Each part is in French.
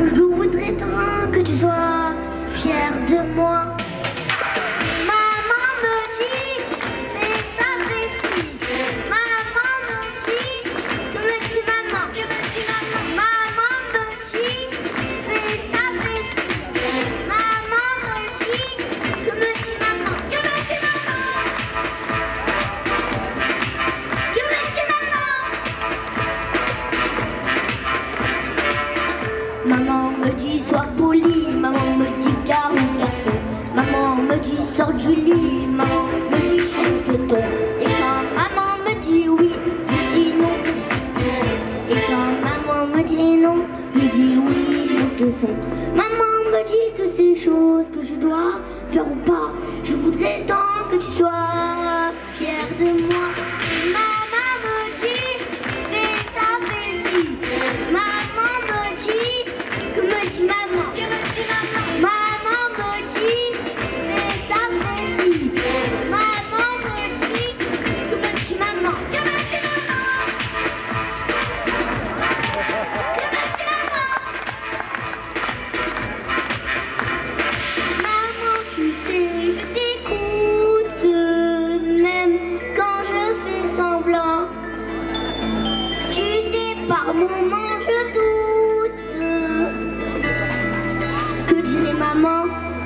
Je voudrais tant que tu sois fier de moi. Maman me dit, fais ça, fais ci. Maman me dit, que me dit maman? Maman me dit, fais ça, fais ci. Maman me dit, que me dit maman? Que me dit maman? Que me dit maman? Maman me dit sois poli, maman me dit garde garçon. Maman me dit sors du lit, maman me dit change de ton. Et quand maman me dit oui, je dis non. Et quand maman me dit non, je dis oui, je monte le son. Maman me dit toutes ces choses que je dois faire ou pas. Je voudrais tant que tu sois fier de moi. Maman me dit fais ça, fais ci. Maman me dit que me dit maman? Maman me dit fais ça, fais ci. Maman me dit que me dit maman? Que me dit maman? Que me dit maman? Maman, tu sais, je t'écoute, même quand je fais semblant. Tu sais, par moments je doute. Que dirait maman?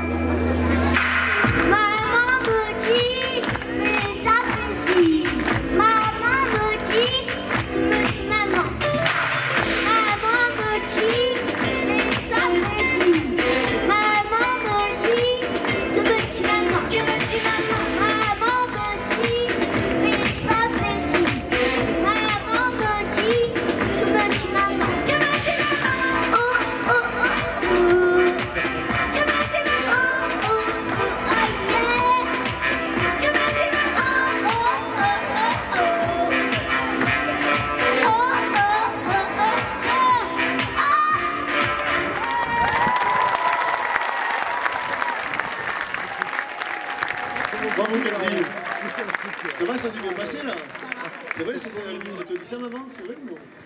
Maman me dit fais ça, fais ci. Maman me dit que me dit maman? Maman me dit fais ça, fais ci. Maman me dit que me dit maman? Que me dit maman? Maman me dit fais ça, fais ci. Maman me dit que me dit maman? Que me dit maman? Oh oh oh oh. Que me dit maman? Oh oh oh ah yeah. Que me dit maman? Oh oh oh oh. Oh oh oh oh oh. Bravo Kenzie. Ça va, ça s'est bien passé là? C'est vrai, c'est ça, elle te dit ça maintenant? C'est vrai ou non?